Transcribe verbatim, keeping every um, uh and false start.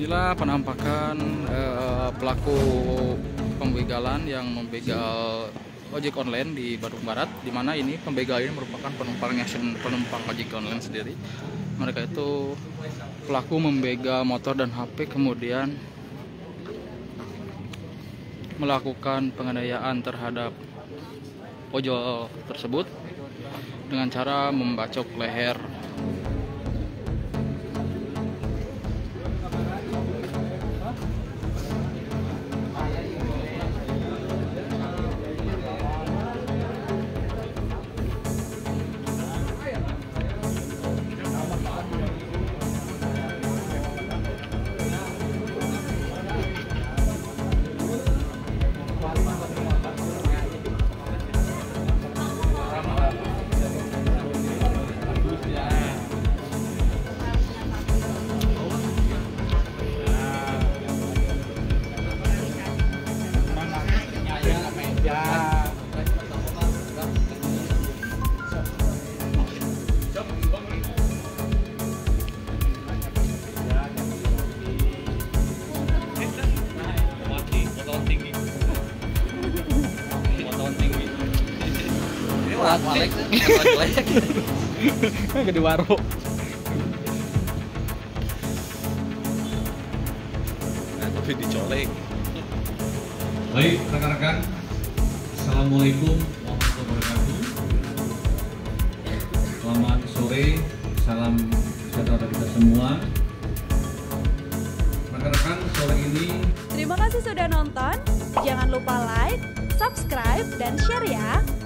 Inilah penampakan eh, pelaku pembegalan yang membegal ojek online di Bandung Barat, di mana ini pembegal ini merupakan penumpang penumpang ojek online sendiri. Mereka itu pelaku membegal motor dan H P, kemudian melakukan penganiayaan terhadap ojol tersebut dengan cara membacok leher. Gede waro. Nah, tapi dicolek. Baik, rekan-rekan. Assalamualaikum warahmatullahi wabarakatuh. Selamat sore, salam sejahtera kita semua. Rekan-rekan, sore ini terima kasih sudah nonton. Jangan lupa like, subscribe, dan share ya.